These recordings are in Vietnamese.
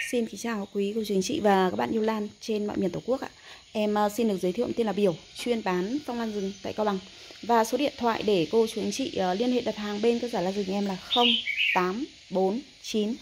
Xin kính chào quý cô chú anh chị và các bạn yêu lan trên mọi miền Tổ quốc ạ. Em xin được giới thiệu tên là Biểu, chuyên bán phong lan rừng tại Cao Bằng. Và số điện thoại để cô chú anh chị liên hệ đặt hàng bên cơ sở lan rừng em là 0849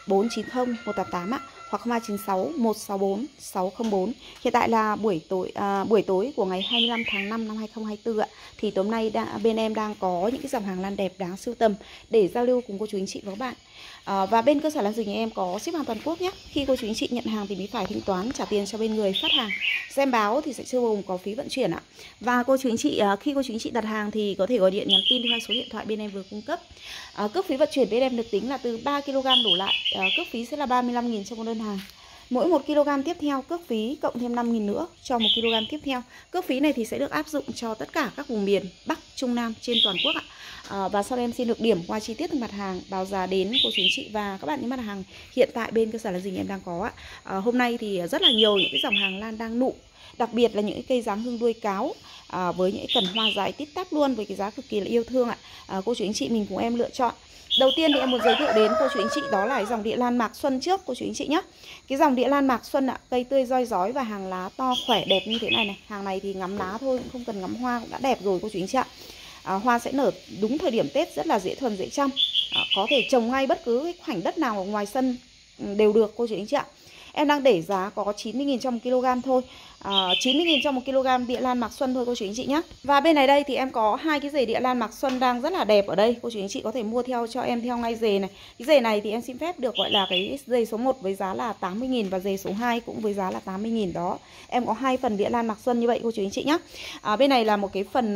490 188 ạ, hoặc 0296 164 604. Hiện tại là buổi tối của ngày 25 tháng 5 năm 2024 ạ. Thì tối nay bên em đang có những cái dòng hàng lan đẹp đáng sưu tầm để giao lưu cùng cô chú anh chị và các bạn. Và bên cơ sở lan rừng nhà em có ship hàng toàn quốc nhé. Khi cô chú anh chị nhận hàng thì mới phải thanh toán trả tiền cho bên người phát hàng. Xem báo thì sẽ chưa gồm có phí vận chuyển ạ. Và cô chú anh chị khi cô chú anh chị đặt hàng thì có thể gọi điện nhắn tin theo số điện thoại bên em vừa cung cấp. Cước phí vận chuyển bên em được tính là từ 3 kg đổ lại. Cước phí sẽ là 35.000 cho một đơn hàng. Mỗi 1 kg tiếp theo cước phí cộng thêm 5.000 nữa cho 1 kg tiếp theo. Cước phí này thì sẽ được áp dụng cho tất cả các vùng miền Bắc, Trung, Nam trên toàn quốc ạ. Và sau đây em xin được điểm qua chi tiết từng mặt hàng, báo giá đến cô chú anh chị và các bạn những mặt hàng hiện tại bên cơ sở lan rừng em đang có ạ. Hôm nay thì rất là nhiều những cái dòng hàng lan đang nụ, đặc biệt là những cái cây dáng hương đuôi cáo với những cái cần hoa dài tít tắp luôn với cái giá cực kỳ là yêu thương ạ. Cô chú anh chị mình cùng em lựa chọn. Đầu tiên thì em muốn giới thiệu đến cô chú anh chị đó là dòng địa lan Mạc Xuân trước cô chú anh chị nhé. Cái dòng địa lan Mạc Xuân ạ, cây tươi roi rói và hàng lá to khỏe đẹp như thế này này. Hàng này thì ngắm lá thôi, cũng không cần ngắm hoa cũng đã đẹp rồi cô chú anh chị ạ. Hoa sẽ nở đúng thời điểm Tết, rất là dễ thuần dễ chăm. Có thể trồng ngay bất cứ cái khoảnh đất nào ở ngoài sân đều được cô chú anh chị ạ. Em đang để giá có 90.000 cho 1 kg thôi. 90.000 cho 1 kg địa lan Mạc Xuân thôi cô chú anh chị nhé. Và bên này đây thì em có hai cái rể địa lan Mạc Xuân đang rất là đẹp ở đây. Cô chú anh chị có thể mua theo cho em theo ngay rể này. Cái rể này thì em xin phép được gọi là cái rể số 1 với giá là 80.000 và rể số 2 cũng với giá là 80.000 đó. Em có hai phần địa lan Mạc Xuân như vậy cô chú anh chị nhé. Bên này là một cái phần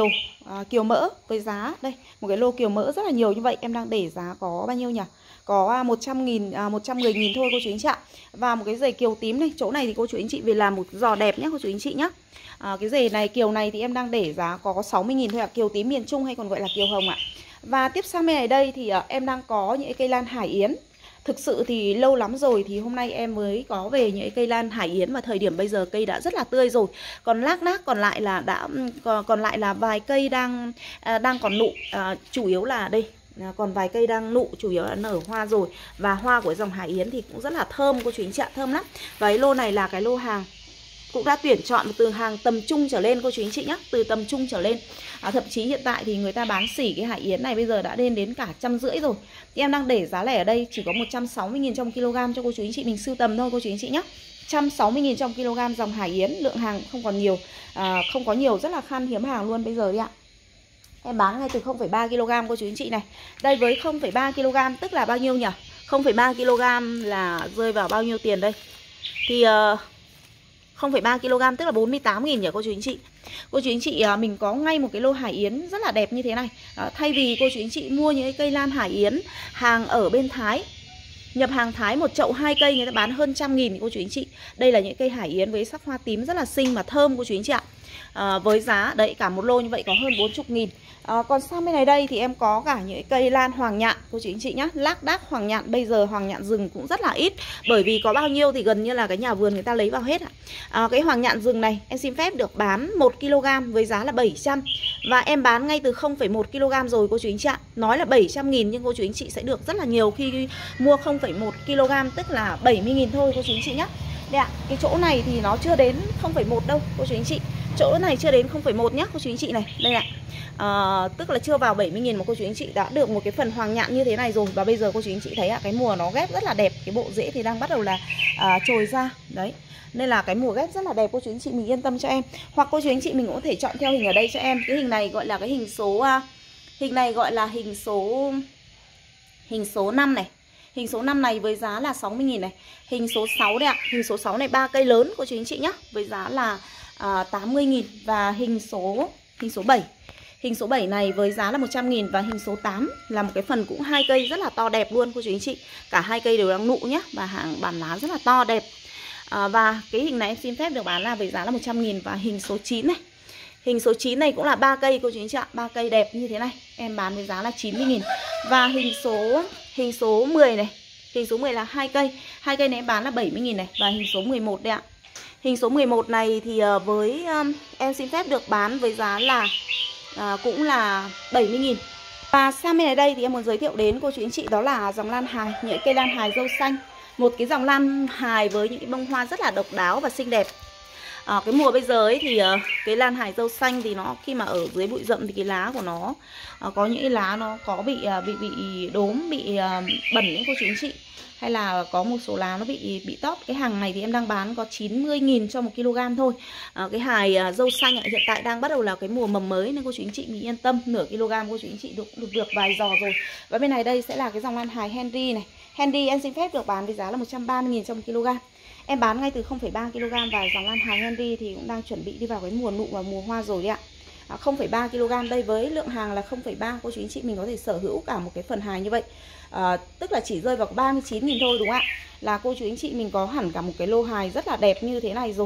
kiều mỡ với giá đây, một cái lô kiều mỡ rất là nhiều như vậy. Em đang để giá có bao nhiêu nhỉ? Có 100.000, 110.000 thôi cô chú anh chị ạ. Và một cái dề kiều tím này, chỗ này thì cô chú anh chị về làm một giò đẹp nhé cô chú anh chị nhé. Cái dề này kiều này thì em đang để giá có 60.000 thôi ạ, kiều tím miền Trung hay còn gọi là kiều hồng ạ. Và tiếp sang bên này đây thì em đang có những cây lan Hải Yến. Thực sự thì lâu lắm rồi thì hôm nay em mới có về những cây lan Hải Yến và thời điểm bây giờ cây đã rất là tươi rồi. Còn lác đác còn lại là vài cây đang còn nụ, chủ yếu là đây. Còn vài cây đang nụ, chủ yếu là nở hoa rồi. Và hoa của dòng Hải Yến thì cũng rất là thơm cô chú anh chị ạ, thơm lắm. Và cái lô này là cái lô hàng cũng đã tuyển chọn từ hàng tầm trung trở lên cô chú anh chị nhé, từ tầm trung trở lên. Thậm chí hiện tại thì người ta bán xỉ cái Hải Yến này bây giờ đã lên đến cả 150 rồi. Thì em đang để giá lẻ ở đây chỉ có 160.000 trong kg cho cô chú anh chị mình sưu tầm thôi cô chú anh chị nhé. 160.000 trong kg dòng Hải Yến, lượng hàng không còn nhiều, không có nhiều, rất là khan hiếm hàng luôn bây giờ đi ạ. Em bán ngay từ 0,3 kg cô chú anh chị này. Đây với 0,3 kg tức là bao nhiêu nhỉ? 0,3 kg là rơi vào bao nhiêu tiền đây? Thì 0,3 kg tức là 48.000 nhỉ cô chú anh chị. Cô chú anh chị mình có ngay một cái lô Hải Yến rất là đẹp như thế này. Thay vì cô chú anh chị mua những cái cây lan Hải Yến hàng ở bên Thái, nhập hàng Thái một chậu 2 cây người ta bán hơn 100.000 cô chú anh chị. Đây là những cây Hải Yến với sắc hoa tím rất là xinh mà thơm cô chú anh chị ạ. Với giá đấy cả một lô như vậy có hơn 40.000. Còn sang bên này đây thì em có cả những cây lan hoàng nhạn cô chú anh chị nhé. Lác đác hoàng nhạn, bây giờ hoàng nhạn rừng cũng rất là ít, bởi vì có bao nhiêu thì gần như là cái nhà vườn người ta lấy vào hết ạ. Cái hoàng nhạn rừng này em xin phép được bán 1 kg với giá là 700. Và em bán ngay từ 0,1 kg rồi cô chú anh chị ạ. Nói là 700.000 nhưng cô chú anh chị sẽ được rất là nhiều khi mua 0,1 kg tức là 70.000 thôi cô chú anh chị nhé. Đây ạ, cái chỗ này thì nó chưa đến 0,1 đâu cô chú anh chị. Chỗ này chưa đến 0,1 nhá cô chú anh chị này. Đây ạ. Tức là chưa vào 70.000 mà cô chú anh chị đã được một cái phần hoàng nhạn như thế này rồi. Và bây giờ cô chú anh chị thấy ạ, cái mùa nó ghép rất là đẹp. Cái bộ rễ thì đang bắt đầu là trồi ra. Đấy. Nên là cái mùa ghép rất là đẹp cô chú anh chị mình yên tâm cho em. Hoặc cô chú anh chị mình cũng có thể chọn theo hình ở đây cho em. Cái hình này gọi là cái hình số hình này gọi là hình số 5 này. Hình số 5 này với giá là 60.000 này. Hình số 6 đây ạ. Hình số 6 này 3 cây lớn cô chú anh chị nhá, với giá là 80.000. Và hình số 7. Hình số 7 này với giá là 100.000. Và hình số 8 là một cái phần cũng 2 cây rất là to đẹp luôn cô chú anh chị. Cả 2 cây đều đang nụ nhá. Và hàng bản lá rất là to đẹp. Và cái hình này em xin phép được bán là với giá là 100.000. Và hình số 9 này. Hình số 9 này cũng là 3 cây cô chú anh chị ạ. 3 cây đẹp như thế này. Em bán với giá là 90.000. Và hình số 10 này. Hình số 10 là 2 cây. 2 cây này em bán là 70.000 này. Và hình số 11 đây ạ. Hình số 11 này thì với em xin phép được bán với giá là cũng là 70.000. Và sang bên này đây thì em muốn giới thiệu đến cô chú anh chị đó là dòng lan hài, những cây lan hài dâu xanh. Một cái dòng lan hài với những cái bông hoa rất là độc đáo và xinh đẹp. Cái mùa bây giờ ấy thì cái lan hài dâu xanh thì nó khi mà ở dưới bụi rậm thì cái lá của nó có những cái lá nó có bị đốm, bị bẩn đấy cô chú anh chị. Hay là có một số lá nó bị tóp. Cái hàng này thì em đang bán có 90.000 cho 1 kg thôi. Cái hài dâu xanh hiện tại đang bắt đầu là cái mùa mầm mới nên cô chú anh chị mình yên tâm, nửa kg cô chú anh chị được vài giò rồi. Và bên này đây sẽ là cái dòng lan hài Henry này. Henry em xin phép được bán với giá là 130.000 cho 1 kg. Em bán ngay từ 0,3 kg và dòng lan hài Henry thì cũng đang chuẩn bị đi vào cái mùa nụ và mùa hoa rồi đấy ạ. 0,3 kg đây với lượng hàng là 0,3, cô chú anh chị mình có thể sở hữu cả một cái phần hài như vậy. Tức là chỉ rơi vào 39.000 thôi đúng không ạ? Là cô chú anh chị mình có hẳn cả một cái lô hài rất là đẹp như thế này rồi.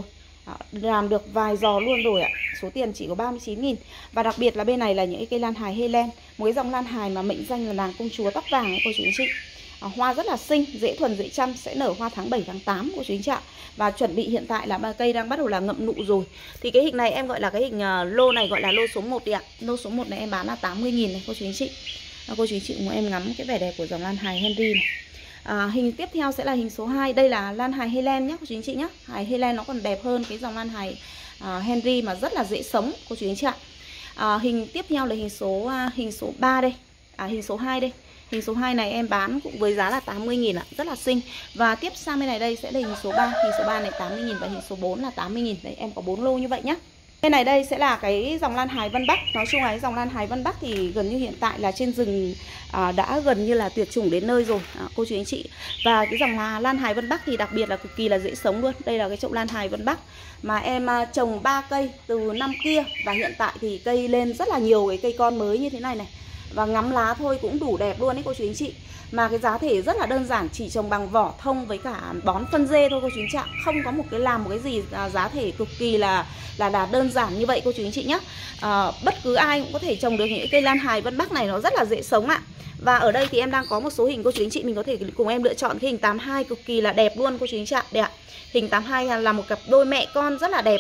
Làm được vài giò luôn rồi ạ. Số tiền chỉ có 39.000. Và đặc biệt là bên này là những cái cây lan hài Helen, một cái dòng lan hài mà mệnh danh là nàng công chúa tóc vàng ấy cô chú anh chị. Hoa rất là xinh, dễ thuần dễ chăm, sẽ nở hoa tháng 7 tháng 8 cô chú anh chị ạ. Và chuẩn bị hiện tại là cây đang bắt đầu là ngậm nụ rồi. Thì cái hình này em gọi là cái hình lô này gọi là lô số 1 đi ạ. Lô số 1 này em bán là 80.000 này cô chú anh chị. Cô chú anh chị cùng em ngắm cái vẻ đẹp của dòng lan hài Henry này. Hình tiếp theo sẽ là hình số 2. Đây là lan hài Helen nhé cô chú anh chị nhé. Hài Helen nó còn đẹp hơn cái dòng lan hài Henry mà rất là dễ sống cô chú anh chị ạ. Hình tiếp theo là hình số 3 đây. Hình số 2 đây. Hình số 2 này em bán cũng với giá là 80.000 ạ, rất là xinh. Và tiếp sang bên này đây sẽ là hình số 3. Hình số 3 này 80.000 và hình số 4 là 80.000. Đấy em có 4 lô như vậy nhé. Bên này đây sẽ là cái dòng lan hài Vân Bắc. Nói chung là cái dòng lan hài Vân Bắc thì gần như hiện tại là trên rừng đã gần như là tuyệt chủng đến nơi rồi cô chú anh chị. Và cái dòng lan hài Vân Bắc thì đặc biệt là cực kỳ là dễ sống luôn. Đây là cái chậu lan hài Vân Bắc mà em trồng 3 cây từ năm kia. Và hiện tại thì cây lên rất là nhiều cái cây con mới như thế này này. Và ngắm lá thôi cũng đủ đẹp luôn đấy cô chú anh chị. Mà cái giá thể rất là đơn giản, chỉ trồng bằng vỏ thông với cả bón phân dê thôi cô chú anh chị ạ. Không có một cái gì giá thể cực kỳ là đơn giản như vậy cô chú anh chị nhé. Bất cứ ai cũng có thể trồng được những cây lan hài Vân Bắc này, nó rất là dễ sống ạ. Và ở đây thì em đang có một số hình cô chú anh chị mình có thể cùng em lựa chọn cái hình 82 cực kỳ là đẹp luôn cô chú anh chị ạ. Đẹp ạ. Hình 82 là một cặp đôi mẹ con rất là đẹp.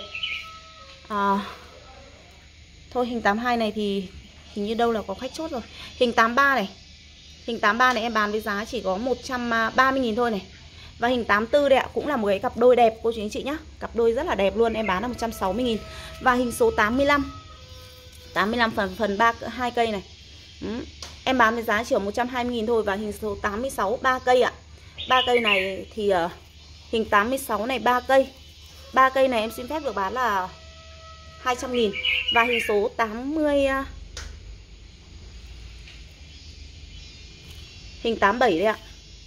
Thôi hình 82 này thì hình như đâu là có khách chốt rồi. Hình 83 này. Hình 83 này em bán với giá chỉ có 130.000 thôi này. Và hình 84 đây ạ, cũng là một cái cặp đôi đẹp cô chú anh chị nhá. Cặp đôi rất là đẹp luôn, em bán là 160.000. Và hình số 85 phần 2 cây này. Em bán với giá chỉ có 120.000 thôi. Và hình số 86 3 cây ạ. 3 cây này thì hình 86 này 3 cây. 3 cây này em xin phép được bán là 200.000. Và hình số 80 hình 87 đây ạ.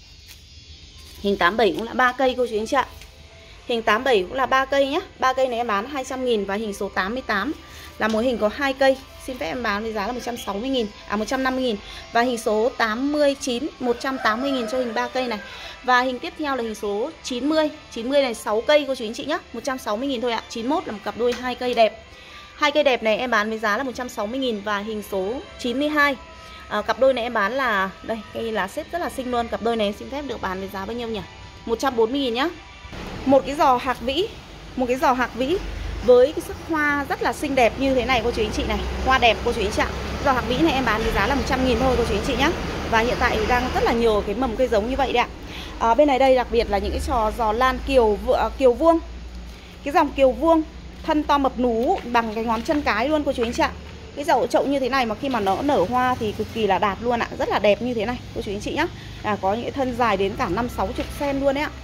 Hình 87 cũng là 3 cây cô chú anh chị ạ. Hình 87 cũng là 3 cây nhé. 3 cây này em bán 200.000. Và hình số 88 là một hình có 2 cây. Xin phép em bán với giá là 160.000, 150.000. Và hình số 89 180.000 cho hình 3 cây này. Và hình tiếp theo là hình số 90. 90 này 6 cây cô chú anh chị nhé, 160.000 thôi ạ. 91 là một cặp đôi 2 cây đẹp. 2 cây đẹp này em bán với giá là 160.000. Và hình số 92 cặp đôi này em bán là đây, cây lá xếp rất là xinh luôn. Cặp đôi này em xin phép được bán với giá bao nhiêu nhỉ? 140.000 nhá. Một cái giò hạc vĩ, một cái giò hạc vĩ với cái sắc hoa rất là xinh đẹp như thế này cô chú anh chị này. Hoa đẹp cô chú anh chị ạ. Giò hạc vĩ này em bán với giá là 100.000 thôi cô chú anh chị nhá. Và hiện tại đang rất là nhiều cái mầm cây giống như vậy đấy ạ. Bên này đây đặc biệt là những cái giò lan kiều vuông. Cái dòng kiều vuông thân to mập nú bằng cái ngón chân cái luôn cô chú anh chị ạ. Cái chậu như thế này mà khi mà nó nở hoa thì cực kỳ là đạt luôn ạ. Rất là đẹp như thế này cô chú anh chị nhá. Có những cái thân dài đến cả 50-60 cm luôn đấy ạ.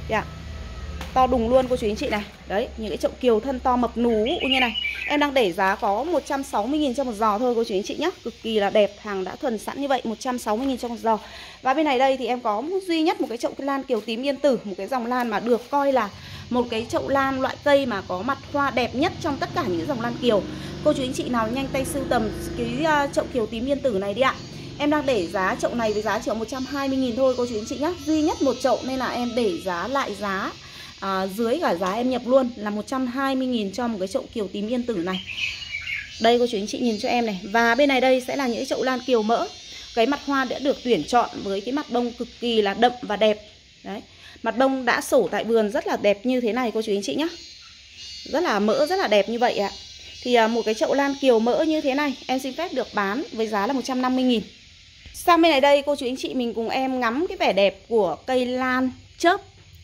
To đùng luôn cô chú anh chị này. Đấy, những cái chậu kiều thân to mập nú như này. Em đang để giá có 160.000 cho một giò thôi cô chú anh chị nhá. Cực kỳ là đẹp, hàng đã thuần sẵn như vậy, 160.000 cho một giò. Và bên này đây thì em có duy nhất một cái chậu lan kiều tím yên tử, một cái dòng lan mà được coi là một cái chậu lan loại cây mà có mặt hoa đẹp nhất trong tất cả những dòng lan kiều. Cô chú anh chị nào nhanh tay sưu tầm cái chậu kiều tím yên tử này đi ạ. Em đang để giá chậu này với giá chỉ 120.000 thôi cô chú anh chị nhá. Duy nhất một chậu nên là em để giá lại giá dưới cả giá em nhập luôn là 120.000 cho một cái chậu kiều tím yên tử này. Đây cô chú anh chị nhìn cho em này. Và bên này đây sẽ là những cái chậu lan kiều mỡ. Cái mặt hoa đã được tuyển chọn với cái mặt bông cực kỳ là đậm và đẹp. Đấy, mặt bông đã sổ tại vườn rất là đẹp như thế này cô chú anh chị nhá. Rất là mỡ, rất là đẹp như vậy ạ. Thì một cái chậu lan kiều mỡ như thế này em xin phép được bán với giá là 150.000. Sang bên này đây cô chú anh chị mình cùng em ngắm cái vẻ đẹp của cây lan chớp,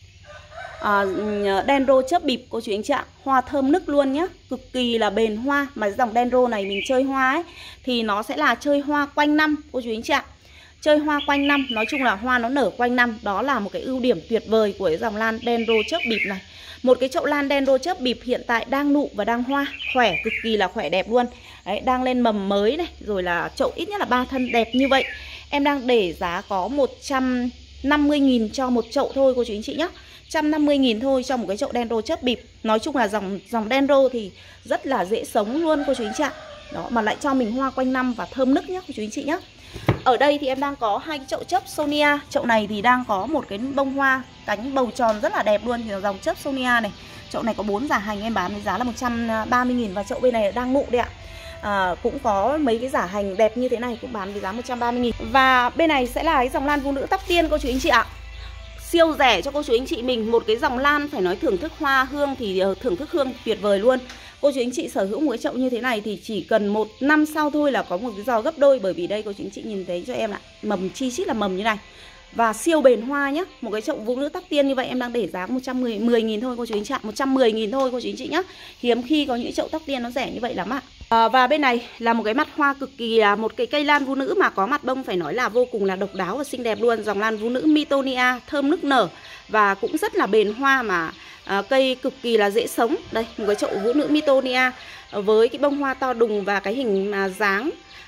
dendro chớp bịp cô chú anh chị ạ. Hoa thơm nức luôn nhá, cực kỳ là bền hoa. Mà dòng dendro này mình chơi hoa ấy thì nó sẽ là chơi hoa quanh năm cô chú anh chị ạ. Chơi hoa quanh năm, nói chung là hoa nó nở quanh năm. Đó là một cái ưu điểm tuyệt vời của cái dòng lan dendro chớp bịp này. Một cái chậu lan dendro chớp bịp hiện tại đang nụ và đang hoa, khỏe, cực kỳ là khỏe đẹp luôn. Đấy, đang lên mầm mới này, rồi là chậu ít nhất là 3 thân đẹp như vậy. Em đang để giá có 150.000 cho một chậu thôi cô chú anh chị nhé. 150.000 thôi cho một cái chậu dendro chớp bịp. Nói chung là dòng dendro thì rất là dễ sống luôn cô chú anh chị ạ. Đó, mà lại cho mình hoa quanh năm và thơm nức nhá cô chú anh chị nhé. Ở đây thì em đang có hai cái chậu chớp Sonia. Chậu này thì đang có một cái bông hoa cánh bầu tròn rất là đẹp luôn, thì là dòng chớp Sonia này. Chậu này có 4 giả hành, em bán với giá là 130.000. Và chậu bên này đang nụ đấy ạ. Cũng có mấy cái giả hành đẹp như thế này cũng bán với giá 130.000. Và bên này sẽ là cái dòng lan vũ nữ tóc tiên cô chú anh chị ạ. Siêu rẻ cho cô chú anh chị mình. Một cái dòng lan phải nói thưởng thức hoa hương thì thưởng thức hương tuyệt vời luôn. Cô chú anh chị sở hữu một cái chậu như thế này thì chỉ cần 1 năm sau thôi là có một cái giò gấp đôi. Bởi vì đây cô chú anh chị nhìn thấy cho em ạ, mầm chi chít là mầm như này. Và siêu bền hoa nhá. Một cái chậu vũ nữ tóc tiên như vậy em đang để giá 110.000 thôi cô chú anh chị ạ. 110.000 thôi cô chú anh chị nhá. Hiếm khi có những chậu tóc tiên nó rẻ như vậy lắm ạ. Và bên này là một cái mặt hoa cực kỳ là một cái cây lan vũ nữ mà có mặt bông phải nói là vô cùng là độc đáo và xinh đẹp luôn. Dòng lan vũ nữ Mitonia thơm nức nở và cũng rất là bền hoa mà cây cực kỳ là dễ sống. Đây, một cái chậu vũ nữ Mitonia với cái bông hoa to đùng và cái hình mà dáng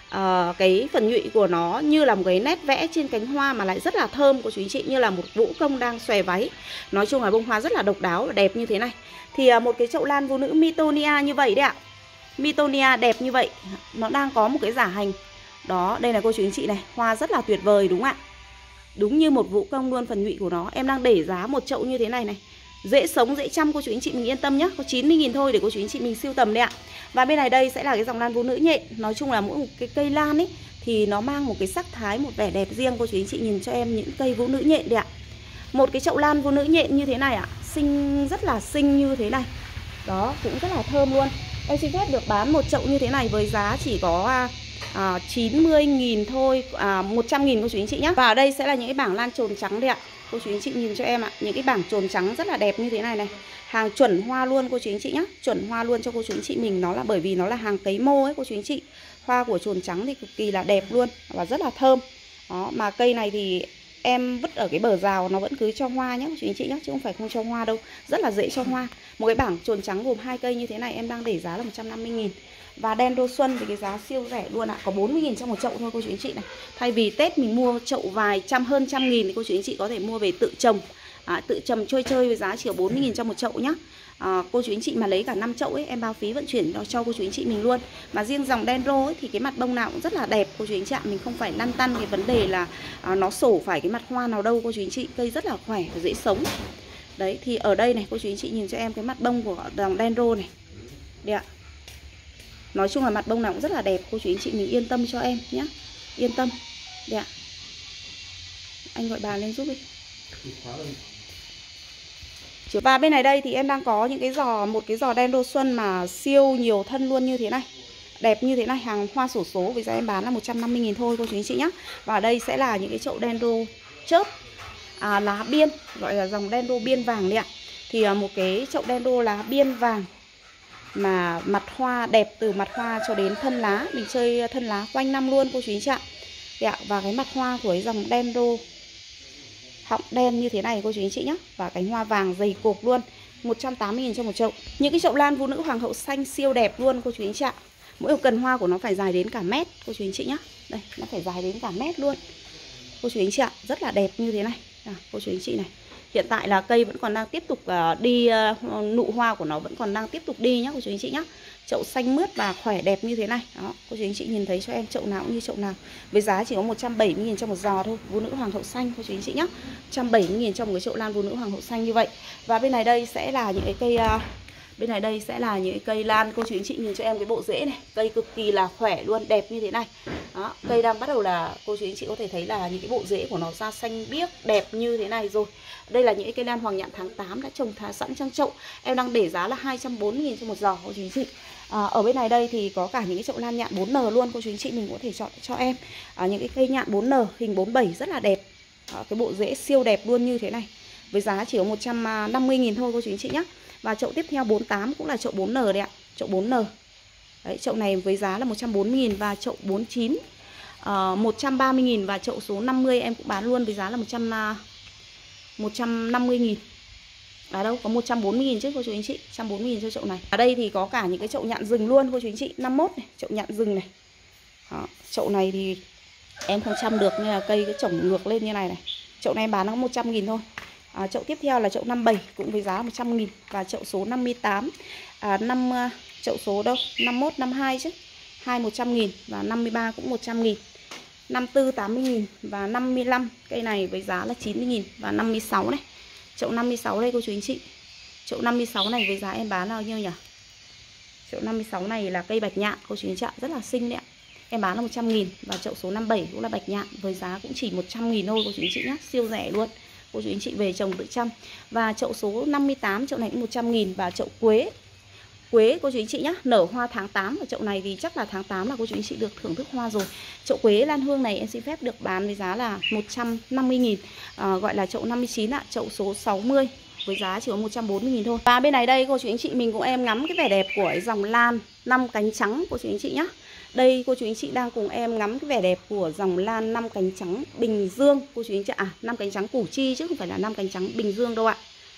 cái phần nhụy của nó như là một cái nét vẽ trên cánh hoa mà lại rất là thơm của chú anh chị, như là một vũ công đang xòe váy. Nói chung là bông hoa rất là độc đáo và đẹp như thế này. Thì một cái chậu lan vũ nữ Mitonia như vậy đấy ạ. Mitonia đẹp như vậy, nó đang có một cái giả hành. Đó, đây là cô chú anh chị này, hoa rất là tuyệt vời đúng không ạ? Đúng như một vũ công luôn, phần nhụy của nó. Em đang để giá một chậu như thế này này. Dễ sống, dễ chăm cô chú anh chị mình yên tâm nhé. Có 90.000 thôi để cô chú anh chị mình sưu tầm đấy ạ. Và bên này đây sẽ là cái dòng lan vũ nữ nhện. Nói chung là mỗi một cái cây lan ấy thì nó mang một cái sắc thái, một vẻ đẹp riêng. Cô chú anh chị nhìn cho em những cây vũ nữ nhện đấy ạ. Một cái chậu lan vũ nữ nhện như thế này ạ, xinh, rất là xinh như thế này. Đó, cũng rất là thơm luôn. Em xin phép được bán một chậu như thế này với giá chỉ có 90.000 thôi, 100.000 cô chú anh chị nhé. Và ở đây sẽ là những cái bảng lan trồn trắng đây ạ. Cô chú anh chị nhìn cho em ạ, những cái bảng trồn trắng rất là đẹp như thế này này. Hàng chuẩn hoa luôn cô chú anh chị nhé. Chuẩn hoa luôn cho cô chú anh chị mình. Nó là bởi vì nó là hàng cấy mô ấy cô chú anh chị. Hoa của trồn trắng thì cực kỳ là đẹp luôn và rất là thơm. Đó, mà cây này thì em vứt ở cái bờ rào nó vẫn cứ cho hoa nhé cô chú anh chị nhé, chứ không phải không cho hoa đâu. Rất là dễ cho hoa. Một cái bảng trồn trắng gồm 2 cây như thế này em đang để giá là 150.000. Và dendro xuân thì cái giá siêu rẻ luôn ạ, có 40.000 trong một chậu thôi cô chú anh chị này. Thay vì Tết mình mua chậu vài trăm, hơn 100.000 thì cô chú anh chị có thể mua về tự trồng. Tự trồng chơi với giá chỉ có 40.000 trong một chậu nhá. Cô chú anh chị mà lấy cả 5 chậu ấy em bao phí vận chuyển cho cô chú anh chị mình luôn. Mà riêng dòng dendro ấy thì cái mặt bông nào cũng rất là đẹp cô chú anh chị ạ. Mình không phải lăn tăn cái vấn đề là nó sổ phải cái mặt hoa nào đâu cô chú anh chị. Cây rất là khỏe và dễ sống. Đấy, thì ở đây này cô chú anh chị nhìn cho em cái mặt bông của dòng dendro này. Đây ạ. Nói chung là mặt bông nào cũng rất là đẹp. Cô chú anh chị mình yên tâm cho em nhé. Yên tâm. Đây ạ. Anh gọi bà lên giúp đi. Và bên này đây thì em đang có những cái giò, một cái giò dendro xuân mà siêu nhiều thân luôn như thế này. Đẹp như thế này, hàng hoa xổ số với giá em bán là 150.000 thôi cô chú anh chị nhé. Và đây sẽ là những cái chậu dendro chớp lá biên, gọi là dòng dendro biên vàng đấy ạ. Thì một cái chậu dendro lá biên vàng mà mặt hoa đẹp từ mặt hoa cho đến thân lá. Mình chơi thân lá quanh năm luôn cô chú anh chị ạ. Và cái mặt hoa của cái dòng dendro họng đen như thế này cô chú anh chị nhé. Và cánh hoa vàng dày cộp luôn, 180.000 cho một chậu. Những cái chậu lan vũ nữ hoàng hậu xanh siêu đẹp luôn cô chú anh chị ạ. Mỗi một cần hoa của nó phải dài đến cả mét cô chú anh chị nhé. Đây, nó phải dài đến cả mét luôn cô chú anh chị ạ. Rất là đẹp như thế này. Cô chú anh chị này. Hiện tại là cây vẫn còn đang tiếp tục đi, nụ hoa của nó vẫn còn đang tiếp tục đi nhá cô chú anh chị nhá. Chậu xanh mướt và khỏe đẹp như thế này. Đó, cô chú anh chị nhìn thấy cho em chậu nào cũng như chậu nào. Với giá chỉ có 170.000 cho một giò thôi. Vũ nữ hoàng hậu xanh cô chú anh chị nhá. 170.000 cho một cái chậu lan vũ nữ hoàng hậu xanh như vậy. Và bên này đây sẽ là những cái cây bên này đây sẽ là những cây lan. Cô chú anh chị nhìn cho em cái bộ rễ này. Cây cực kỳ là khỏe luôn, đẹp như thế này. Đó, cây đang bắt đầu là cô chú anh chị có thể thấy là những cái bộ rễ của nó ra xanh biếc đẹp như thế này rồi. Đây là những cây lan hoàng nhạn tháng 8 đã trồng thả sẵn trong chậu. Em đang để giá là 240.000 cho một giò cô chú anh chị. Ở bên này đây thì có cả những cái chậu lan nhạn 4N luôn cô chú anh chị mình có thể chọn cho em. Những cái cây nhạn 4N hình 47 rất là đẹp. Cái bộ rễ siêu đẹp luôn như thế này. với giá chỉ có 150.000 thôi cô chú anh chị nhé. Và chậu tiếp theo 48 cũng là chậu 4N đấy ạ, chậu 4N. Đấy, chậu này với giá là 140.000 và chậu 49 130.000 và chậu số 50 em cũng bán luôn với giá là 150.000. À đâu, có 140.000 chứ cô chú anh chị, 140.000 cho chậu này. Ở đây thì có cả những cái chậu nhạn rừng luôn cô chú anh chị, 51 này, chậu nhạn rừng này. Đó, chậu này thì em không chăm được nên là cây cái trồng ngược lên như này này. Chậu này bán nó 100.000 thôi. Chậu tiếp theo là chậu 57 cũng với giá 100.000 và chậu số 58 chậu số đâu 51 52 chứ, 100.000 và 53 cũng 100.000, 54 80.000 và 55 cây này với giá là 90.000 và 56 này. Chậu 56 đây cô chú anh chị. Chậu 56 này với giá em bán là bao nhiêu nhỉ? Chậu 56 này là cây bạch nhạn cô chú anh chị ạ, rất là xinh đấy ạ. Em bán là 100.000 và chậu số 57 cũng là bạch nhạn với giá cũng chỉ 100.000 thôi cô chú anh chị nhé, siêu rẻ luôn. Cô chú anh chị về trồng tự chăm. Và chậu số 58 chậu này cũng 100.000 và chậu quế. Quế cô chú anh chị nhé, nở hoa tháng 8 và chậu này thì chắc là tháng 8 là cô chú anh chị được thưởng thức hoa rồi. Chậu quế lan hương này em xin phép được bán với giá là 150.000, gọi là chậu 59 ạ, chậu số 60 với giá chỉ có 140.000 thôi. Và bên này đây cô chú anh chị mình cũng em ngắm cái vẻ đẹp của cái dòng lan 5 cánh trắng cô chú anh chị nhé. Đây cô chú anh chị đang cùng em ngắm cái vẻ đẹp của dòng lan 5 cánh trắng Bình Dương cô chú anh chị ạ. 5 cánh trắng Củ Chi chứ không phải là 5 cánh trắng Bình Dương đâu ạ.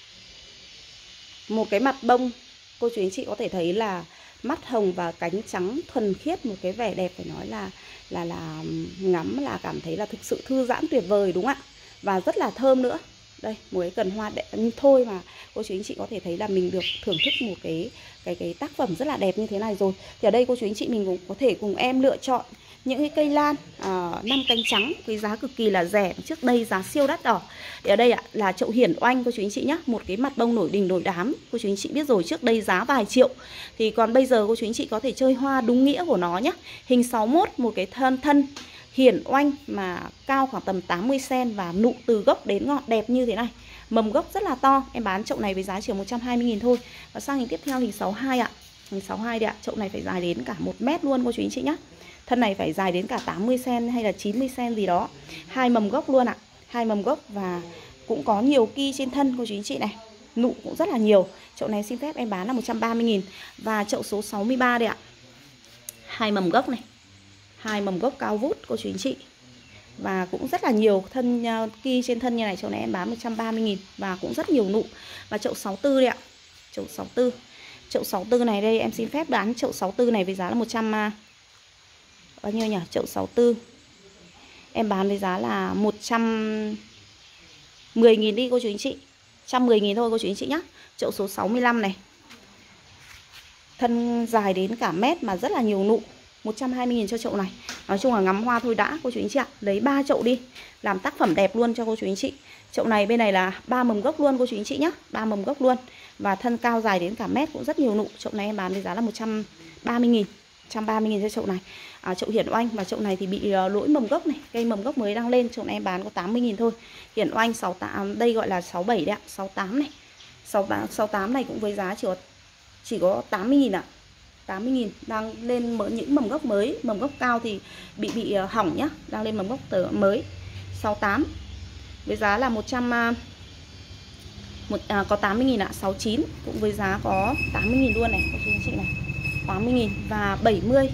Một cái mặt bông cô chú anh chị có thể thấy là mắt hồng và cánh trắng thuần khiết, một cái vẻ đẹp phải nói là ngắm là cảm thấy là thực sự thư giãn tuyệt vời đúng không ạ? Và rất là thơm nữa. Đây, một cái cần hoa đẹp thôi mà cô chú anh chị có thể thấy là mình được thưởng thức một cái tác phẩm rất là đẹp như thế này rồi. Thì ở đây cô chú anh chị mình cũng có thể cùng em lựa chọn những cái cây lan 5 cánh trắng với giá cực kỳ là rẻ, trước đây giá siêu đắt đỏ. Thì ở đây ạ là chậu hiển oanh cô chú anh chị nhé, một cái mặt bông nổi đình nổi đám. Cô chú anh chị biết rồi, trước đây giá vài triệu. Thì còn bây giờ cô chú anh chị có thể chơi hoa đúng nghĩa của nó nhé. Hình 61, một cái thân hiển oanh mà cao khoảng tầm 80 cm và nụ từ gốc đến ngọn đẹp như thế này. Mầm gốc rất là to. Em bán chậu này với giá chỉ 120.000 thôi. Và sang hình tiếp theo hình 62 ạ. Hình 62 đây ạ, chậu này phải dài đến cả 1 mét luôn cô chú anh chị nhé. Thân này phải dài đến cả 80 cm hay là 90 cm gì đó. 2 mầm gốc luôn ạ. 2 mầm gốc và cũng có nhiều ki trên thân cô chú anh chị này. Nụ cũng rất là nhiều. Chậu này xin phép em bán là 130.000. Và chậu số 63 đây ạ. 2 mầm gốc này. 2 mầm gốc cao vút cô chú anh chị. Và cũng rất là nhiều thân ki trên thân như này. Chậu này em bán 130.000 và cũng rất nhiều nụ. Và chậu 64 đây ạ. Chậu 64. Chậu 64 này đây em xin phép bán chậu 64 này với giá là 100 bao nhiêu nhỉ? Chậu 64 em bán với giá là 110.000 đi cô chú anh chị. 110.000 thôi cô chú anh chị nhé. Chậu số 65 này. Thân dài đến cả mét mà rất là nhiều nụ. 120.000 cho chậu này. Nói chung là ngắm hoa thôi đã cô chú anh chị ạ. Lấy 3 chậu đi, làm tác phẩm đẹp luôn cho cô chú anh chị. Chậu này bên này là 3 mầm gốc luôn cô chú anh chị nhé. 3 mầm gốc luôn. Và thân cao dài đến cả mét cũng rất nhiều nụ. Chậu này em bán với giá là 130.000. 130.000 cho chậu này. Chậu hiển oanh và chậu này thì bị lỗi mầm gốc này, cây mầm gốc mới đang lên, chậu này em bán có 80.000 thôi. Hiển oanh 68 đây gọi là 67 đấy ạ, 68 này. 68 này cũng với giá chỉ có 80.000 ạ. 80.000 đang lên những mầm gốc mới, mầm gốc cao thì bị hỏng nhá, đang lên mầm gốc mới. 68 với giá là có 80.000 ạ. 69 cũng với giá có 80.000 luôn này cô chú anh chị này. 80.000 và 70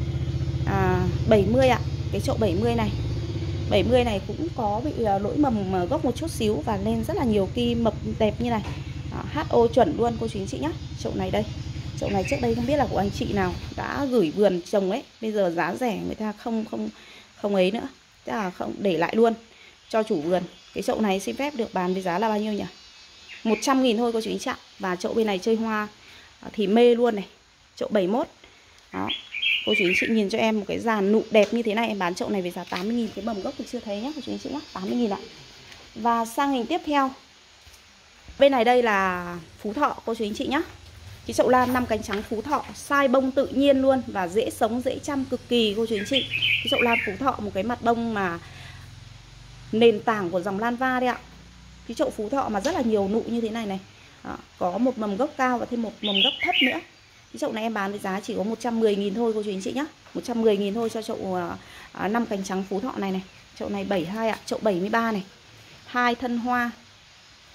70 ạ. Cái chậu 70 này 70 này cũng có bị lỗi mầm gốc một chút xíu và lên rất là nhiều ki mập đẹp như này. HO chuẩn luôn cô chú anh chị nhé. Chậu này đây. Chậu này trước đây không biết là của anh chị nào đã gửi vườn trồng ấy, bây giờ giá rẻ người ta không ấy nữa. Tức là không để lại luôn cho chủ vườn. Cái chậu này xin phép được bán với giá là bao nhiêu nhỉ? 100.000 thôi cô chú anh chị ạ. Và chậu bên này chơi hoa thì mê luôn này. Chậu 71. Đó. Cô chú anh chị nhìn cho em một cái dàn nụ đẹp như thế này, em bán chậu này với giá 80.000. Cái mầm gốc thì chưa thấy nhé cô chú anh chị nhé. 80.000 ạ. Và sang hình tiếp theo. Bên này đây là Phú Thọ cô chú anh chị nhé. Cái chậu lan 5 cánh trắng Phú Thọ, size bông tự nhiên luôn và dễ sống, dễ chăm cực kỳ cô chú anh chị. Cái chậu lan Phú Thọ một cái mặt bông mà nền tảng của dòng lan va đấy ạ. Cái chậu Phú Thọ mà rất là nhiều nụ như thế này này. Đó, có một mầm gốc cao và thêm một mầm gốc thấp nữa. Cái chậu này em bán với giá chỉ có 110.000 thôi cô chú anh chị nhé. 110.000 thôi cho chậu 5 cánh trắng Phú Thọ này này. Chậu này 72 ạ, chậu 73 này. 2 thân hoa.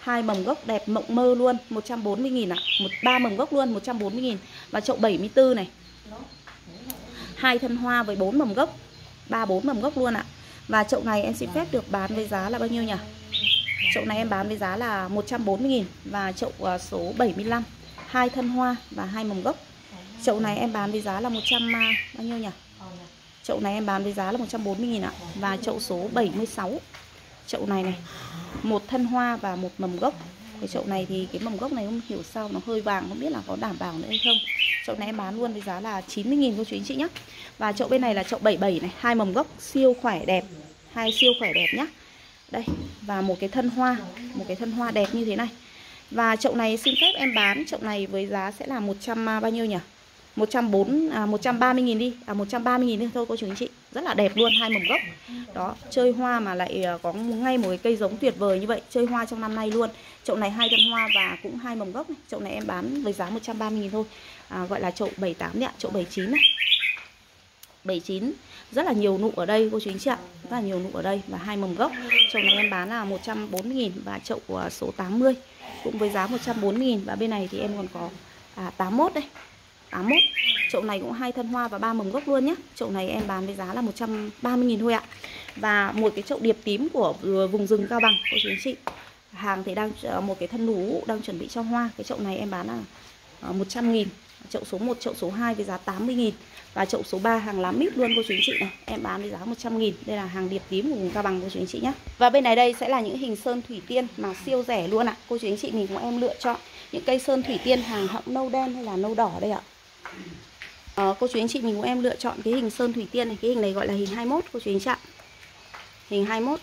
2 mầm gốc đẹp mộng mơ luôn, 140.000 ạ. 3 mầm gốc luôn 140.000. Và chậu 74 này. 2 thân hoa với 4 mầm gốc, 4 mầm gốc luôn ạ. Và chậu này em xin phép được bán với giá là bao nhiêu nhỉ? Chậu này em bán với giá là 140.000. Và chậu số 75, 2 thân hoa và 2 mầm gốc. Chậu này em bán với giá là 100 bao nhiêu nhỉ? Chậu này em bán với giá là 140.000 ạ. Và chậu số 76. Chậu này này, 1 thân hoa và 1 mầm gốc. Cái chậu này thì cái mầm gốc này không hiểu sao nó hơi vàng, không biết là có đảm bảo nữa hay không. Chậu này em bán luôn với giá là 90.000 cô chú anh chị nhé. Và chậu bên này là chậu 77 này, 2 mầm gốc siêu khỏe đẹp, 2 siêu khỏe đẹp nhá. Đây, và một cái thân hoa đẹp như thế này. Và chậu này xin phép em bán chậu này với giá sẽ là 100 bao nhiêu nhỉ? 130.000 đi. 130.000 đi thôi cô chú anh chị. Rất là đẹp luôn, 2 mầm gốc. Đó, chơi hoa mà lại có ngay một cái cây giống tuyệt vời như vậy, chơi hoa trong năm nay luôn. Chậu này 2 thân hoa và cũng 2 mầm gốc này. Chậu này em bán với giá 130.000 thôi. Gọi là chậu 78 đấy ạ, chậu 79 này. 79 rất là nhiều nụ ở đây cô chú anh chị ạ, rất là nhiều nụ ở đây và 2 mầm gốc. Chậu này em bán là 140.000 và chậu số 80 cũng với giá 140.000. Và bên này thì em còn có 81 đây. 81. Chậu này cũng 2 thân hoa và 3 mầm gốc luôn nhé. Chậu này em bán với giá là 130.000 thôi ạ. Và một cái chậu điệp tím của vùng rừng Cao Bằng cô chú anh chị. Hàng thì đang một cái thân lú đang chuẩn bị cho hoa. Cái chậu này em bán là 100.000. Chậu số 1, chậu số 2 với giá 80.000. Và chậu số 3 hàng lá mít luôn cô chú anh chị này, em bán với giá 100.000. Đây là hàng điệp tím của vùng Cao Bằng cô chú anh chị nhé. Và bên này đây sẽ là những hình sơn thủy tiên mà siêu rẻ luôn ạ. Cô chú anh chị mình cũng em lựa chọn những cây sơn thủy tiên hàng họng nâu đen hay là nâu đỏ đây ạ. Cô chú anh chị mình cũng em lựa chọn cái hình sơn thủy tiên này. Cái hình này gọi là hình 21 cô chú anh chị ạ. Hình 21.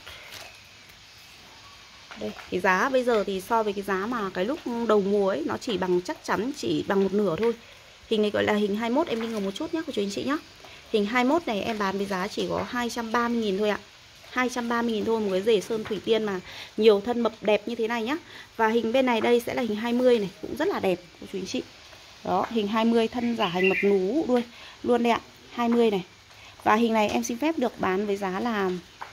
Đây, cái giá bây giờ thì so với cái giá mà cái lúc đầu mùa ấy, nó chỉ bằng, chắc chắn chỉ bằng 1/2 thôi. Hình này gọi là hình 21, em đi ngược một chút nhé cô chú anh chị nhé. Hình 21 này em bán với giá chỉ có 230.000 thôi ạ. 230.000 thôi, một cái rể sơn thủy tiên mà nhiều thân mập đẹp như thế này nhá. Và hình bên này đây sẽ là hình 20 này, cũng rất là đẹp cô chú anh chị. Đó, hình 20 thân giả hành mập nú đuôi luôn đây ạ, 20 này. Và hình này em xin phép được bán với giá là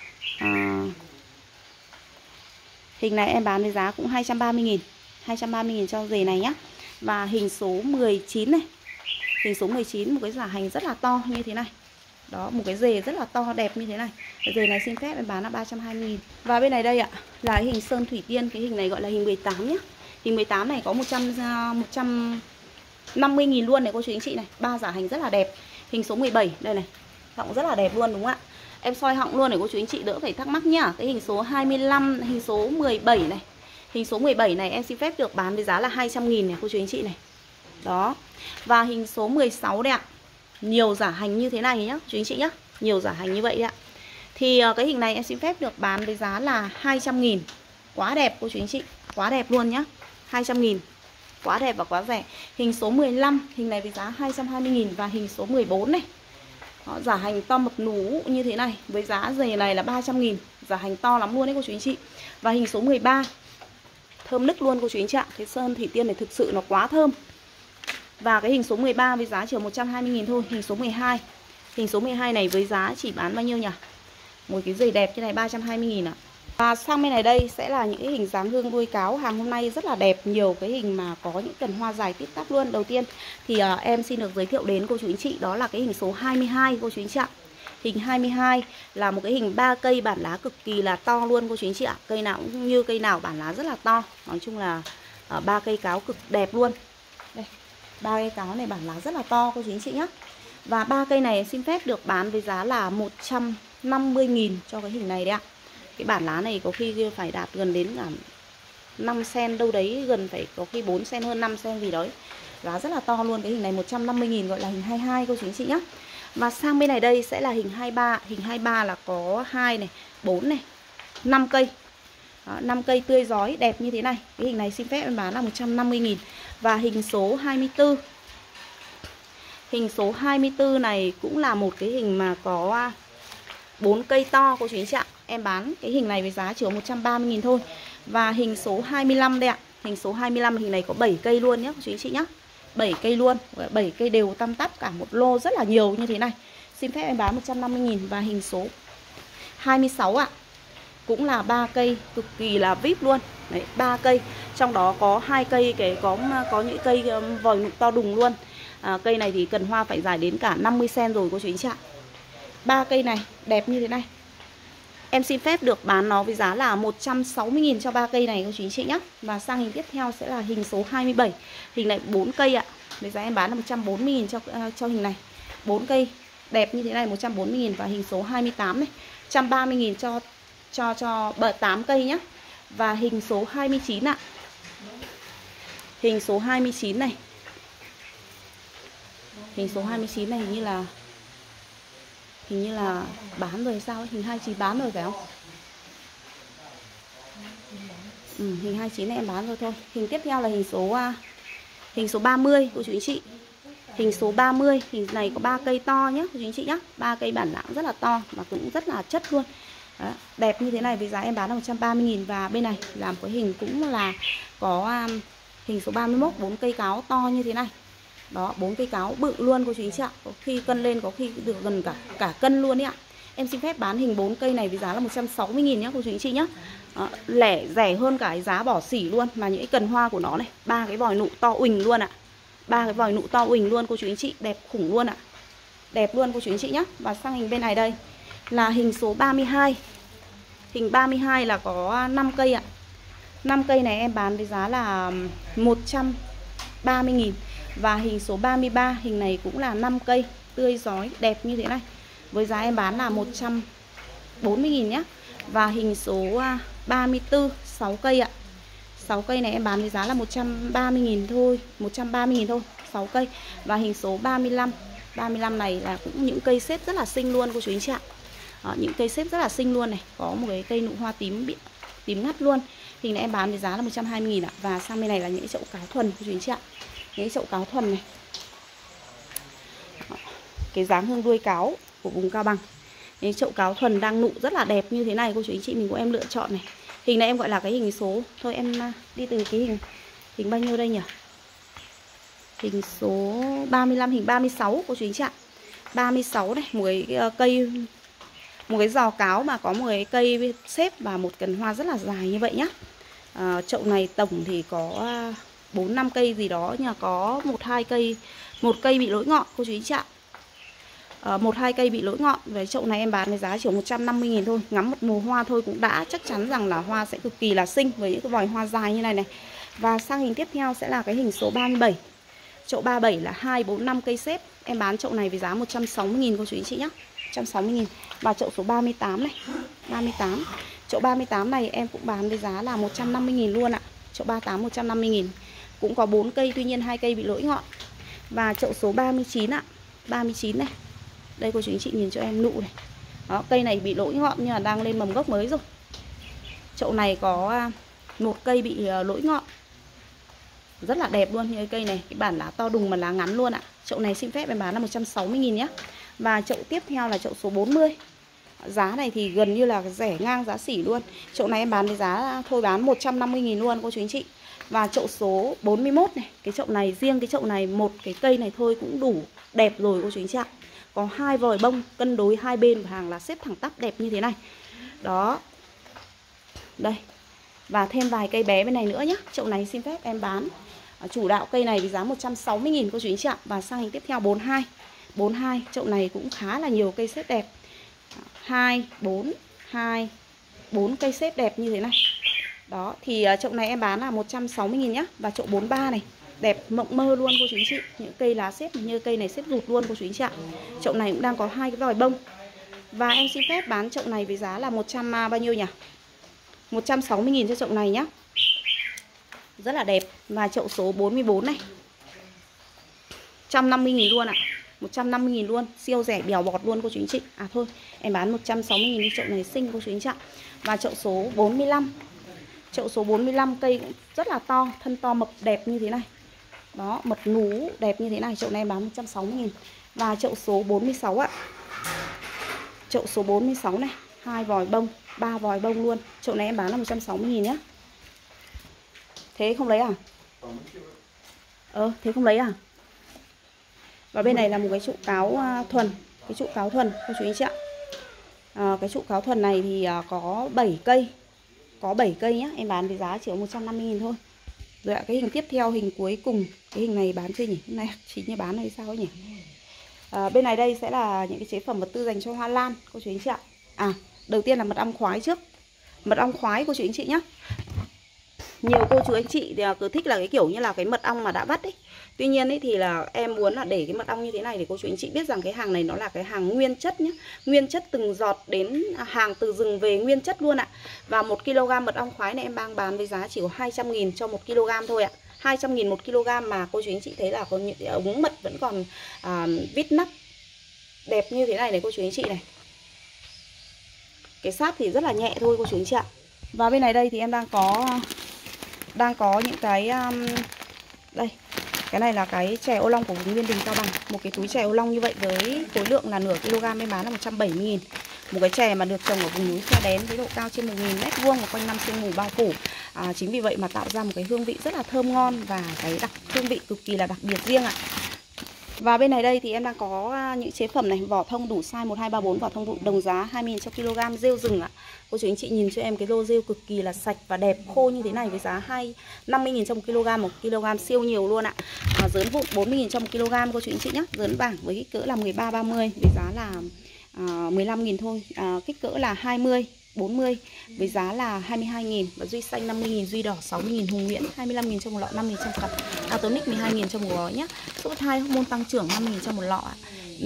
hình này em bán với giá cũng 230.000. 230.000 cho rể này nhá. Và hình số 19 này. Hình số 19 một cái giả hành rất là to như thế này. Đó, một cái rể rất là to đẹp như thế này. Cái rể này xin phép em bán là 320.000. Và bên này đây ạ, là cái hình sơn thủy tiên. Cái hình này gọi là hình 18 nhá. Hình 18 này có 150.000 luôn này cô chú anh chị này. 3 giả hành rất là đẹp. Hình số 17 đây này. Họng rất là đẹp luôn đúng không ạ? Em soi họng luôn để cô chú anh chị đỡ phải thắc mắc nhá. Cái hình số 25, hình số 17 này. Hình số 17 này em xin phép được bán với giá là 200.000 này cô chú anh chị này. Đó. Và hình số 16 đây ạ. Nhiều giả hành như thế này nhá chú anh chị nhá. Nhiều giả hành như vậy đấy ạ. Thì cái hình này em xin phép được bán với giá là 200.000. Quá đẹp cô chú anh chị. Quá đẹp luôn nhá. 200.000. Quá đẹp và quá rẻ. Hình số 15, hình này với giá 220.000. Và hình số 14 này. Đó, giả hành to mập nú như thế này. Với giá giày này là 300.000. Giả hành to lắm luôn đấy cô chú anh chị. Và hình số 13 thơm nức luôn cô chú anh chị ạ. Cái sơn thủy tiên này thực sự nó quá thơm. Và cái hình số 13 với giá chỉ 120.000 thôi. Hình số 12. Hình số 12 này với giá chỉ bán bao nhiêu nhỉ? Một cái giày đẹp như này 320.000 ạ. Và sang bên này đây sẽ là những cái hình dáng hương đuôi cáo. Hàng hôm nay rất là đẹp, nhiều cái hình mà có những cần hoa dài tít tắp luôn. Đầu tiên thì em xin được giới thiệu đến cô chú anh chị, đó là cái hình số 22 cô chú anh chị ạ. Hình 22 là một cái hình 3 cây bản lá cực kỳ là to luôn cô chú anh chị ạ. Cây nào cũng như cây nào bản lá rất là to. Nói chung là 3 cây cáo cực đẹp luôn. Đây, 3 cây cáo này bản lá rất là to cô chú anh chị nhé. Và 3 cây này xin phép được bán với giá là 150.000 cho cái hình này đấy ạ. Cái bản lá này có khi phải đạt gần đến cả 5 cm đâu đấy, gần phải có khi 4 cm hơn 5 cm gì đấy. Giá rất là to luôn. Cái hình này 150.000 gọi là hình 22 cô chú anh chị nhé. Và sang bên này đây sẽ là hình 23. Hình 23 là có 2 này, 4 này, 5 cây. Đó, 5 cây tươi rói đẹp như thế này. Cái hình này xin phép em bán là 150.000. Và hình số 24. Hình số 24 này cũng là một cái hình mà có 4 cây to cô chú anh chị ạ. Em bán cái hình này với giá chỉ có 130.000 thôi. Và hình số 25 đây ạ. Hình số 25 hình này có 7 cây luôn nhé cô chú anh chị nhé. 7 cây luôn, 7 cây đều tăm tắp cả một lô rất là nhiều như thế này. Xin phép em bán 150.000. Và hình số 26 ạ. cũng là 3 cây cực kỳ là vip luôn. Đấy, 3 cây, trong đó có 2 cây có những cây vòi nụ to đùng luôn. Cây này thì cần hoa phải dài đến cả 50 cm rồi cô chú anh chị ạ. 3 cây này đẹp như thế này. Em xin phép được bán nó với giá là 160.000 cho 3 cây này cô chú anh chị nhé. Và sang hình tiếp theo sẽ là hình số 27. Hình này 4 cây ạ. Với giá em bán là 140.000 cho hình này. 4 cây đẹp như thế này 140.000. Và hình số 28 này 130.000 cho 8 cây nhé. Và hình số 29 ạ. Hình số 29 này. Hình số 29 này hình như là bán rồi sao ấy. Hình 29 bán rồi phải không? Hình 29 này em bán rồi thôi. Hình tiếp theo là hình số 30 cô chú anh chị. Hình số 30, hình này có 3 cây to nhé cô chú anh chị nhé. 3 cây bản lạng rất là to và cũng rất là chất luôn. Đó, đẹp như thế này với giá em bán là 130.000. Và bên này làm cái hình cũng là có hình số 31, 4 cây cáo to như thế này. Đó, 4 cây cáo bự luôn cô chú anh chị ạ. Có khi cân lên có khi được gần cả cân luôn đấy ạ. Em xin phép bán hình 4 cây này với giá là 160.000 nhé cô chú anh chị nhé. Lẻ rẻ hơn cả giá bỏ xỉ luôn. Mà những cái cần hoa của nó này, 3 cái vòi nụ to uỳnh luôn ạ. 3 cái vòi nụ to uỳnh luôn cô chú anh chị, đẹp khủng luôn ạ. Đẹp luôn cô chú anh chị nhé. Và sang hình bên này đây là hình số 32. Hình 32 là có 5 cây ạ. 5 cây này em bán với giá là 130.000. Và hình số 33, hình này cũng là 5 cây tươi rói đẹp như thế này. Với giá em bán là 140.000 nhé. Và hình số 34, 6 cây ạ. 6 cây này em bán với giá là 130.000 thôi, 130.000 thôi, 6 cây. Và hình số 35, 35 này là cũng những cây xếp rất là xinh luôn cô chú anh chị ạ. Những cây xếp rất là xinh luôn này, có một cái cây nụ hoa tím ngắt luôn. Hình này em bán với giá là 120.000 ạ. Và sang bên này là những chậu cáo thuần cô chú anh chị ạ. Những chậu cáo thuần này. Cái dáng hương đuôi cáo của vùng Cao Bằng. Những chậu cáo thuần đang nụ rất là đẹp như thế này cô chú anh chị mình của em lựa chọn này. Hình này em gọi là cái hình số, thôi em đi từ cái hình bao nhiêu đây nhỉ? Hình số 35, hình 36 cô chú anh chị ạ. 36 này, một cái giò cáo mà có một cái cây xếp và một cần hoa rất là dài như vậy nhá. Chậu này tổng thì có 4-5 cây gì đó, nhưng mà có 1-2 cây, một cây bị lỗi ngọn cô chú anh chị ạ. 1-2 cây bị lỗi ngọn. Với chậu này em bán với giá chỉ 150.000 thôi. Ngắm một mùa hoa thôi cũng đã chắc chắn rằng là hoa sẽ cực kỳ là xinh với những cái vòi hoa dài như này này. Và sang hình tiếp theo sẽ là cái hình số 37. Chậu 37 là 2, 4, 5 cây xếp. Em bán chậu này với giá 160.000 cô chú anh chị nhé. 160.000. Và chậu số 38 này, 38. Chậu 38 này em cũng bán với giá là 150.000 luôn ạ. Chậu 38 150.000. Cũng có 4 cây, tuy nhiên 2 cây bị lỗi ngọn. Và chậu số 39 ạ. 39 này. Đây cô chú anh chị nhìn cho em nụ này. Đó, cây này bị lỗi ngọn nhưng mà đang lên mầm gốc mới rồi. Chậu này có một cây bị lỗi ngọn. Rất là đẹp luôn, như cái cây này, cái bản lá to đùng mà lá ngắn luôn ạ. Chậu này xin phép em bán là 160.000 nhé. Và chậu tiếp theo là chậu số 40. Giá này thì gần như là rẻ ngang giá xỉ luôn. Chậu này em bán với giá thôi bán 150.000 luôn cô chú anh chị. Và chậu số 41 này, cái chậu này, riêng cái chậu này, một cái cây này thôi cũng đủ đẹp rồi cô chú anh chị ạ. Có 2 vòi bông cân đối hai bên và hàng là xếp thẳng tắp đẹp như thế này. Đó. Đây. Và thêm vài cây bé bên này nữa nhé. Chậu này xin phép em bán chủ đạo cây này với giá 160.000 cô chú anh chị ạ. Và sang hình tiếp theo 42. 42, chậu này cũng khá là nhiều cây xếp đẹp. 2, 4, 2, 4 cây xếp đẹp như thế này. Đó, thì chậu này em bán là 160.000 nhé. Và chậu 43 này, đẹp mộng mơ luôn cô chú anh chị. Những cây lá xếp như cây này xếp rụt luôn cô chú anh chị ạ. Chậu này cũng đang có 2 cái vòi bông. Và em xin phép bán chậu này với giá là 100 bao nhiêu nhỉ? 160.000 cho chậu này nhá. Rất là đẹp. Và chậu số 44 này 150.000 luôn ạ. 150.000 luôn, siêu rẻ bèo bọt luôn cô chú anh chị. À thôi, em bán 160.000 đi, chậu này xinh cô chú anh chị ạ. Và chậu số 45. Chậu số 45 cây cũng rất là to, thân to mập đẹp như thế này. Đó, mật nú đẹp như thế này, chậu này em bán 160.000. Và chậu số 46 ạ. Chậu số 46 này, 2 vòi bông, 3 vòi bông luôn. Chậu này em bán là 160.000 nhé. Thế không lấy à? Thế không lấy à? Và bên này là một cái trụ cáo thuần, cái trụ cáo thuần cô chú anh chị ạ. Cái trụ cáo thuần này thì có 7 cây. Có 7 cây nhá, em bán với giá chỉ có 150.000 thôi. Rồi ạ, cái hình tiếp theo, hình cuối cùng. Cái hình này bán chưa nhỉ? Hôm nay chính như bán hay sao ấy nhỉ? Bên này đây sẽ là những cái chế phẩm vật tư dành cho hoa lan cô chú anh chị ạ. Đầu tiên là mật ong khoái trước. Mật ong khoái cô chú anh chị nhá. Nhiều cô chú anh chị thì cứ thích là cái kiểu như là cái mật ong mà đã vắt ấy. Tuy nhiên ấy thì là em muốn là để cái mật ong như thế này để cô chú anh chị biết rằng cái hàng này nó là cái hàng nguyên chất nhé. Nguyên chất từng giọt đến hàng từ rừng về nguyên chất luôn ạ. Và 1 kg mật ong khoái này em đang bán với giá chỉ có 200.000 cho 1 kg thôi ạ. 200.000 1 kg mà cô chú anh chị thấy là có những ống mật vẫn còn vít nắp đẹp như thế này này cô chú anh chị này. Cái sáp thì rất là nhẹ thôi cô chú anh chị ạ. Và bên này đây thì em đang có những cái đây. Cái này là cái chè ô long của vùng Nguyên Bình Cao Bằng. Một cái túi chè ô long như vậy với khối lượng là nửa kg em bán là 170.000. Một cái chè mà được trồng ở vùng núi Khe Đén với độ cao trên 1.000 m² và quanh năm sương mù bao phủ. Chính vì vậy mà tạo ra một cái hương vị rất là thơm ngon và cái hương vị cực kỳ là đặc biệt riêng ạ. Và bên này đây thì em đang có những chế phẩm này, vỏ thông đủ size 1, 2, 3, 4, vỏ thông đồng giá 20.000 cho kg, rêu rừng ạ. Cô chú anh chị nhìn cho em cái lô rêu cực kỳ là sạch và đẹp, khô như thế này với giá 50.000 cho 1 kg siêu nhiều luôn ạ. Dớn vụn 40.000 cho 1 kg cô chú anh chị nhé. Dớn bảng với kích cỡ là 13, 30 với giá là 15.000 thôi. Kích cỡ là 20, 40 với giá là 22.000. Và duy xanh 50.000, duy đỏ 60.000, hùng nguyễn 25.000 cho một lọ, 5.000 trong cặp, Atonic 12.000 cho một gói nhé. Sữa thai hormone tăng trưởng 5.000 cho một lọ ạ.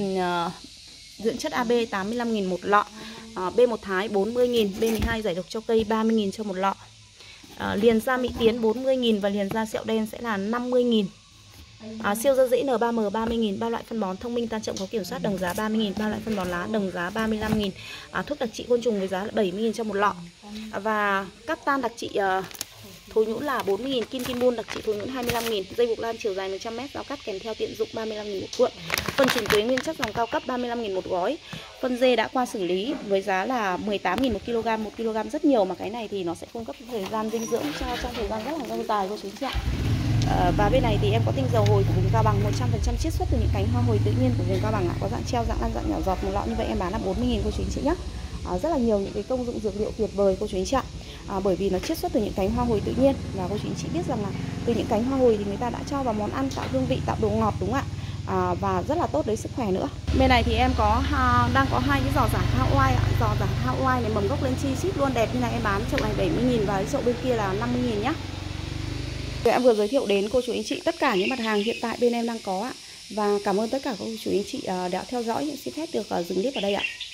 Dưỡng chất AB 85.000 một lọ. B1 Thái 40.000, B12 giải độc cho cây 30.000 cho một lọ. Liền da Mỹ Tiến 40.000 và liền da sẹo đen sẽ là 50.000. Siêu da dễ N3M 30.000. Bao loại phân bón thông minh tan chậm có kiểm soát đồng giá 30.000. Bao loại phân bón lá đồng giá 35.000. Thuốc đặc trị côn trùng với giá là 70.000 cho một lọ. Và các tan đặc trị thối nhũn là 40.000, Kinkinbun đặc trị thối nhũn 25.000, dây buộc lan chiều dài 100m, dao cắt kèm theo tiện dụng 35.000 một cuộn. Phân trùng quế nguyên chất dòng cao cấp 35.000 một gói. Phân dê đã qua xử lý với giá là 18.000 một kg. 1 kg rất nhiều mà cái này thì nó sẽ cung cấp thời gian dinh dưỡng cho trong thời gian rất là lâu dài cô chú chị ạ. Và bên này thì em có tinh dầu hồi của vùng Cao Bằng 100% chiết xuất từ những cánh hoa hồi tự nhiên của vùng Cao Bằng ạ. Có dạng treo, dạng ăn, dạng nhỏ giọt, một lọ như vậy em bán là 40.000 cô chú anh chị nhé. Rất là nhiều những cái công dụng dược liệu tuyệt vời cô chú anh chị ạ. Bởi vì nó chiết xuất từ những cánh hoa hồi tự nhiên và cô chú anh chị biết rằng là từ những cánh hoa hồi thì người ta đã cho vào món ăn tạo hương vị, tạo độ ngọt đúng không ạ? Và rất là tốt đến sức khỏe nữa. Bên này thì em đang có 2 cái giò giả Thao Oai ạ. Giò giả Thao Oai này mầm gốc lên chi chít luôn, đẹp như này em bán chậu này 70.000 và cái chậu bên kia là 50.000 nhá. Em vừa giới thiệu đến cô chú anh chị tất cả những mặt hàng hiện tại bên em đang có ạ. Và cảm ơn tất cả các cô chú anh chị đã theo dõi. Xin phép được dừng clip ở đây ạ.